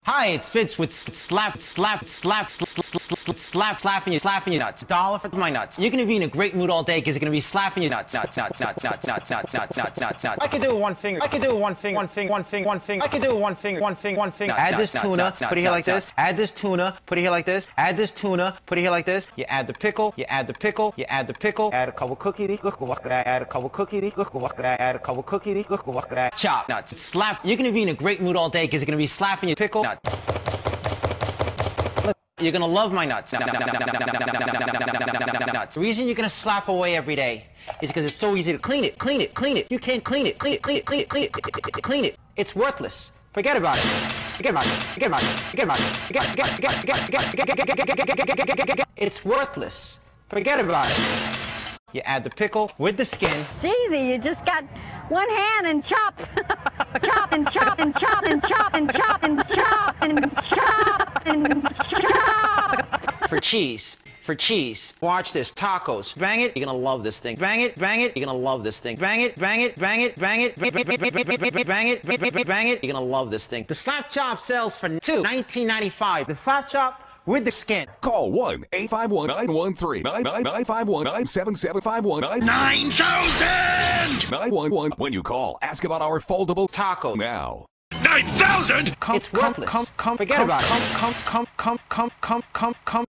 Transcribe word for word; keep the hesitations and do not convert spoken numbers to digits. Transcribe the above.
Hi, it's Fitz with slap, slap, slap, slap, slap, slapping you, slapping your nuts. Dollar for my nuts. You're gonna be in a great mood all day because you're gonna be slapping your nuts, nuts, nuts, nuts, nuts, nuts, nuts, nuts, nuts, nuts, nuts. I could do one finger. I could do one thing, one thing, one thing, one thing. I could do one finger, one thing, one thing. Add this tuna, put it here like this. Add this tuna, put it here like this. Add this tuna, put it here like this. You add the pickle, you add the pickle, you add the pickle. Add a couple cookies, add a couple cookies, add a couple cookies. Chop, nuts, slap. You're gonna be in a great mood all day because you're gonna be slapping your pickle. Nuts. You're gonna love my nuts. The reason you're gonna slap away every day is because it's so easy to clean it, clean it, clean it. You can't clean it, clean it, clean it, clean it, clean it, clean it. It's worthless. Forget about it. Forget about it. Forget about it. Forget about it. Forget, forget, forget, forget, forget. It's worthless. Forget about it. You add the pickle with the skin. It's easy. You just got one hand and chop, chop and chop and chop and chop and chop and chop and chop and chop. For cheese. For cheese. Watch this. Tacos. Bang it. You're gonna love this thing. Bang it. Bang it. You're gonna love this thing. Bang it. Bang it. Bang it. Bang it. Bang it. Bang it. Bang it. You're gonna love this thing. The slap chop sells for two nineteen ninety-five. The slap chop with the skin. Call one eight five one nine one three nine nine nine five one nine seven seven five one nine nine thousand nine one one. When you call, ask about our foldable taco now. Nine thousand. It's worthless. Come, come, forget about it. Come, come, come, come, come, come, come, come.